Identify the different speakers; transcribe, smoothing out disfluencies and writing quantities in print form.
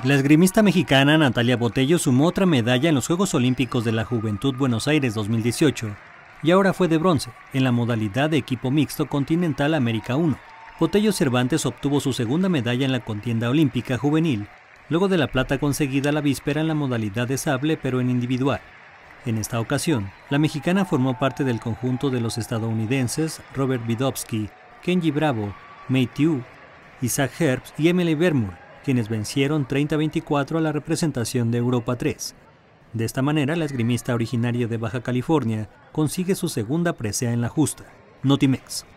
Speaker 1: La esgrimista mexicana Natalia Botello sumó otra medalla en los Juegos Olímpicos de la Juventud Buenos Aires 2018 y ahora fue de bronce en la modalidad de equipo mixto Continental América 1. Botello Cervantes obtuvo su segunda medalla en la contienda olímpica juvenil, luego de la plata conseguida la víspera en la modalidad de sable pero en individual. En esta ocasión, la mexicana formó parte del conjunto de los estadounidenses Robert Vidovsky, Kenji Bravo, Mei Tiu, Isaac Herbst y Emily Vermeulen, quienes vencieron 30-24 a la representación de Europa 3. De esta manera, la esgrimista originaria de Baja California consigue su segunda presea en la justa. Notimex.